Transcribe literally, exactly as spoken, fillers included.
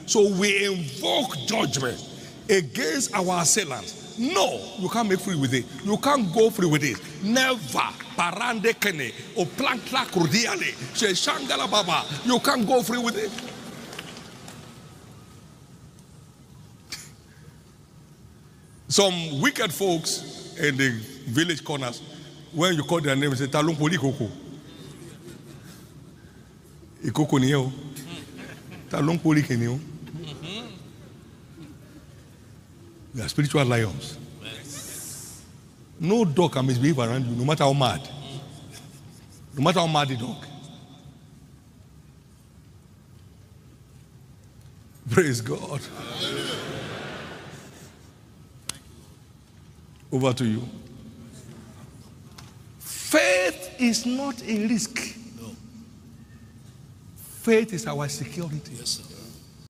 So we invoke judgment against our assailants. No, you can't make free with it. You can't go free with it. Never. Parande kene or plankla kurdiale. She shangala baba. You can't go free with it. Some wicked folks in the village corners, when you call their name, say Talung Poli Koko. Ikoko niyo. Talung Poli kenyo. They are spiritual lions. No dog can misbehave around you, no matter how mad. No matter how mad the dog. Praise God. Over to you. Faith is not a risk. No. Faith is our security. Yes, sir.